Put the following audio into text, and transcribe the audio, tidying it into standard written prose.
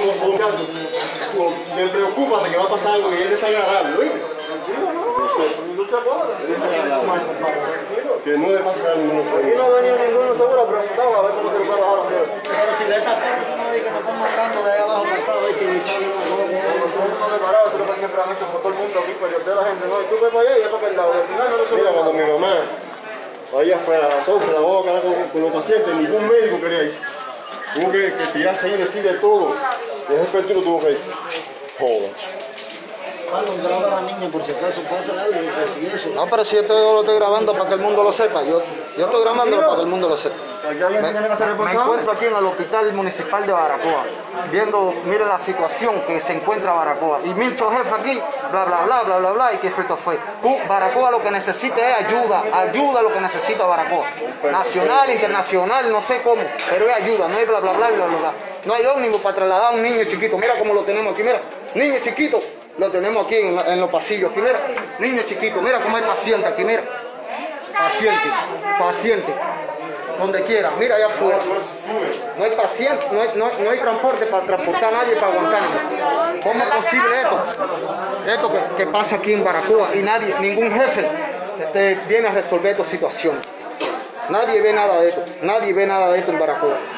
Me preocupa de que va a pasar algo que es desagradable, ¿oíste? Que no le pase a ninguno. Aquí no ha venido ninguno seguro, preguntado a ver cómo se le puede bajar la fiebre. Pero si le está no diga que nos están matando de ahí abajo, matado, y si me sale una cosa. Nosotros no preparados, eso es lo que siempre han hecho con todo el mundo aquí, para de la gente, ¿no? Y tú ves para allá y es para aquel lado, y al final no resuelve. Mira, cuando mi mamá allá afuera a las 11 la boca con los pacientes, ningún médico quería irse. Tuvo que tirarse ahí y decir de todo. Y ese experto tuvo que irse. Joder. Cuando graba a la niña, por si acaso pasa algo, y eso. No, pero si yo lo estoy grabando para que el mundo lo sepa. Yo estoy grabándolo para que el mundo lo sepa. Aquí alguien tiene que ser Me responsable. encuentro aquí en el hospital municipal de Baracoa, viendo, mire la situación que se encuentra Baracoa. Y Milcho jefe aquí, bla, bla, bla, bla, bla, bla, y qué frito fue. Baracoa lo que necesita es ayuda, ayuda lo que necesita Baracoa. Nacional, internacional, no sé cómo, pero es ayuda, no hay bla, bla, bla, bla, bla, bla. No hay ómnibus para trasladar a un niño chiquito, mira cómo lo tenemos aquí, mira, niño chiquito, lo tenemos aquí en los pasillos, aquí, mira, niño chiquito, mira cómo hay paciente aquí, mira. Paciente, paciente. Donde quiera, mira allá afuera. No hay paciente, no hay transporte para transportar a nadie para aguantar. ¿Cómo es posible esto? Esto que pasa aquí en Baracoa y nadie, ningún jefe viene a resolver esta situación. Nadie ve nada de esto en Baracoa.